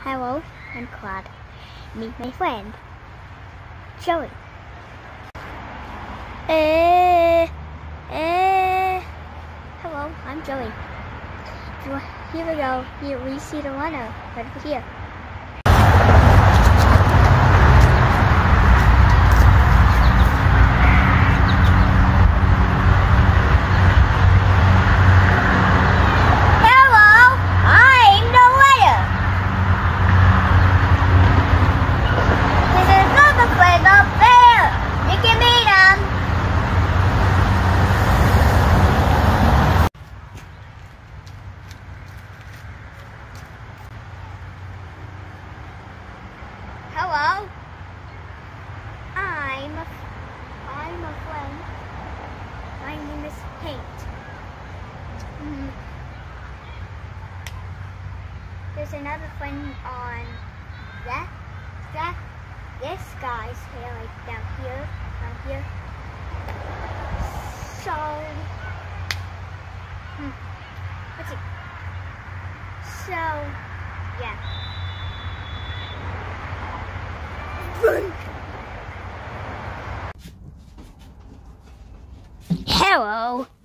Hello, I'm Claude. Meet my friend, Joey. Hello, I'm Joey. Here we go. Here we see the runner right over here. Hello, I'm a friend. My name is Paint. There's another friend on this guy's here, like down here. So, let's see. So, yeah. Hello.